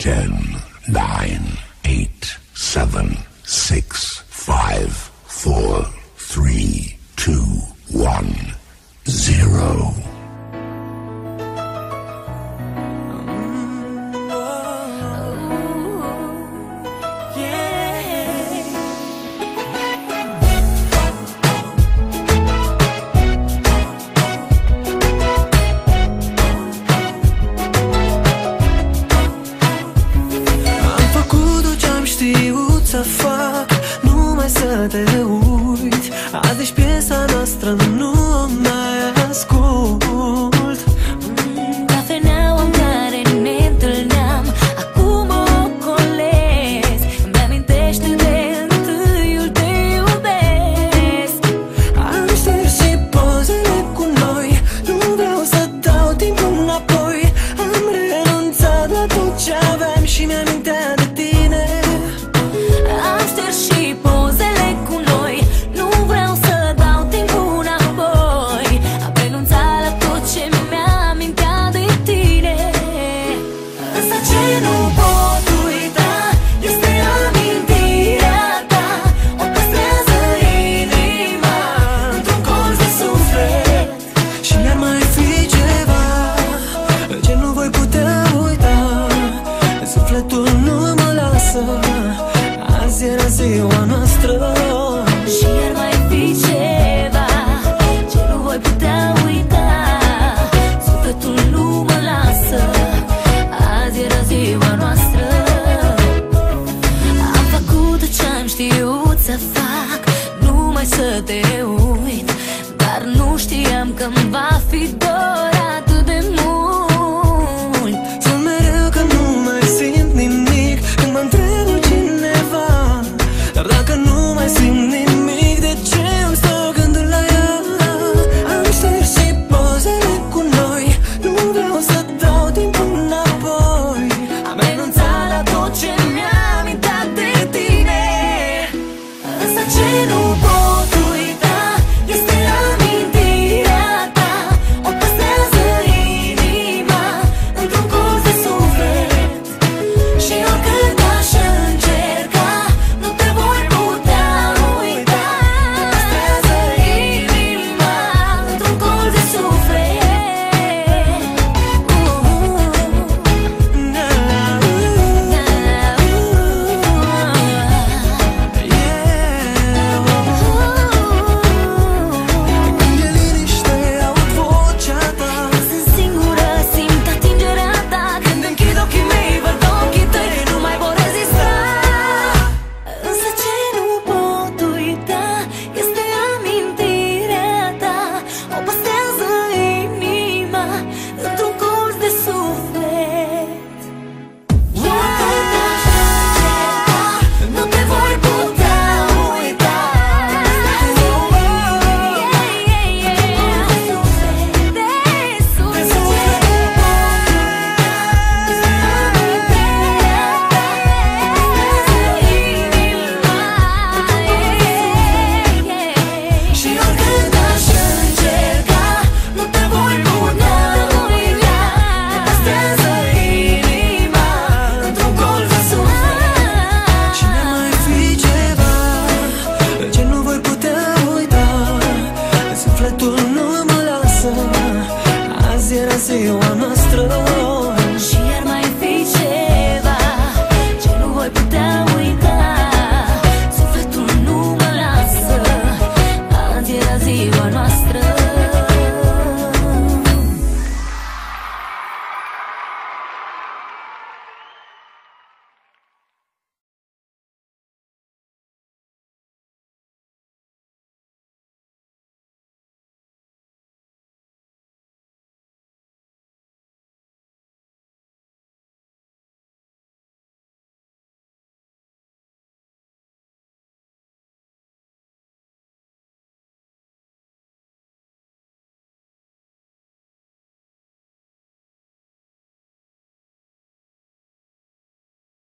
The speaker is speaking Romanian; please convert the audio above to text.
10, 9, 8, 7, 6, 5, 4, 3, 2, 1, 0. Să fac numai să te uit. Azi ești piesa noastră, nu o mai ascult. Cafeneaua în care ne întâlneam, acum o colesc. Îmi amintește de întâiul te iubesc. Am șters și pozele cu noi, nu vreau să dau timpul înapoi. Am renunțat la tot ce aveam și mi-amintea de tine. Am șters și pozele cu noi, nu vreau să dau timpul înapoi. Am renunțat la tot ce mi-amintea de tine. Însă ce nu pot uita este amintirea ta. O păstrează inima într-un colț de suflet. Și ar mai fi ceva ce nu voi putea uita. Sufletul nu mă lasă. Azi era ziua noastră.